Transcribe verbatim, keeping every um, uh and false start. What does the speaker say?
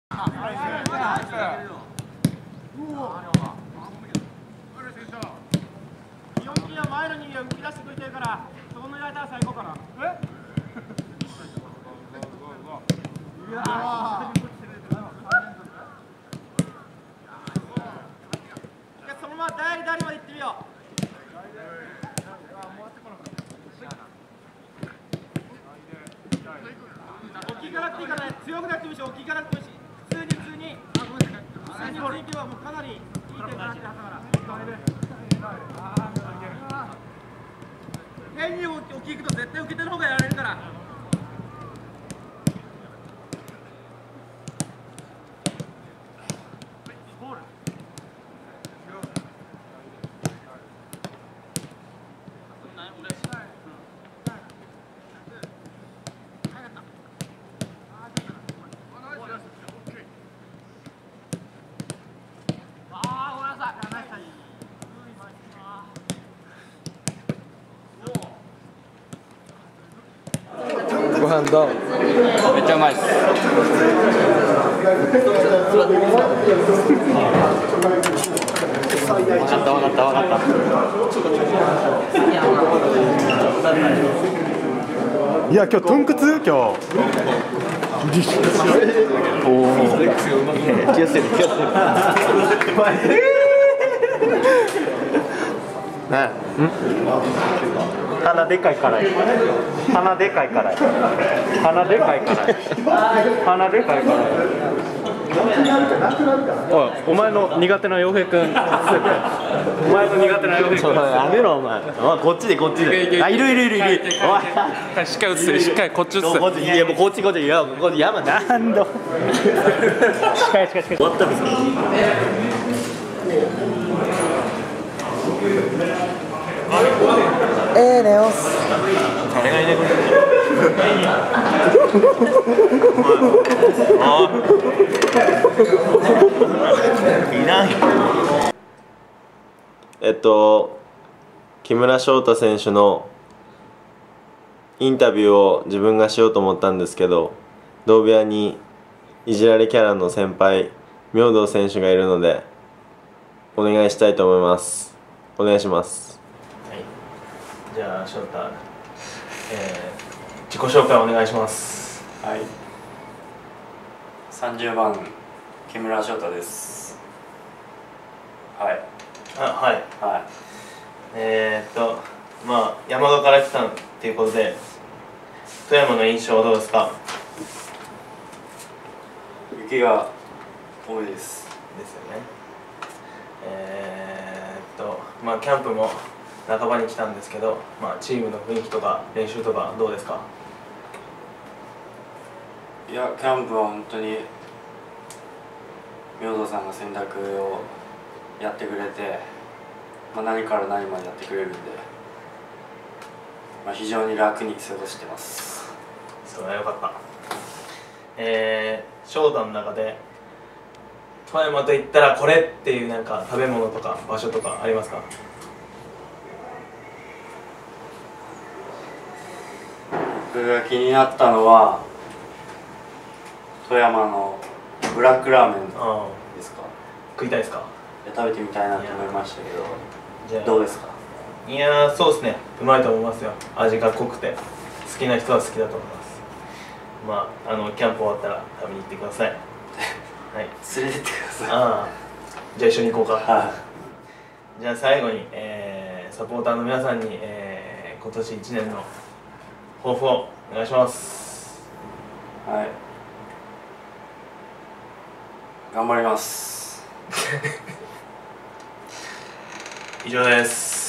前の人間浮き出してくれてるから、そこのやりたら最高かな。え？いやそのまま代理代理まで行ってみよう。大きいからっていいからね、強くなってもいいし、大きいからってもいいし、普通に普通に、普通に追求はもうかなりいい点がなってるはずだから。変に大きいと絶対受けてる方がやられるから。 ご飯どう？ めっちゃうまいです。分かった分かった分かった。 いや今日トンクツ今日。おお。気をつけて気をつけて。ね。鼻でかいからい。鼻でかいからい。鼻でかいからい。鼻でかいからい。おい、お前の苦手な洋平君。お前の苦手な洋平君。やめろお前。おい、こっちでこっちで。あ、いるいるいるいる。おい、しっかり映ってる。しっかりこっち映ってる。いやもうこっちこっち。いやここで山何度。しっかりしっかりしっかり。終わったんですか。えー、ネオス。誰がいねくれる。いない。 えっと木村翔太選手のインタビューを自分がしようと思ったんですけど、同部屋にいじられキャラの先輩明道選手がいるのでお願いしたいと思います。お願いします。 はい、じゃあ翔太、えー、自己紹介お願いします。 はい。さんじゅうばん木村翔太です。はい。 あ、はい。 はい。 えー、っとまあ山田から来たっていうことで富山の印象はどうですか。 雪が多いです。 ですよね。えー、っとまあキャンプも半ばに来たんですけど、まあチームの雰囲気とか練習とかどうですか。 いや、キャンプは本当に明道さんが選択をやってくれて、まあ、何から何までやってくれるんで、まあ、非常に楽に過ごしてます。 それはよかった。えー、翔太の中で富山といったらこれっていうなんか食べ物とか場所とかありますか。 僕が気になったのは富山のブラックラーメンですか。 食いたいですか。 食べてみたいなと思いましたけど、 じゃあどうですか。 いやー、そうですね、うまいと思いますよ。味が濃くて好きな人は好きだと思います。まあ、あのキャンプ終わったら食べに行ってください。はい、 連れてってください。 ああ、じゃあ一緒に行こうか。 はい。 じゃあ最後に、えー、サポーターの皆さんに、えー、今年いちねんの抱負をお願いします。 はい、頑張ります。 以上です。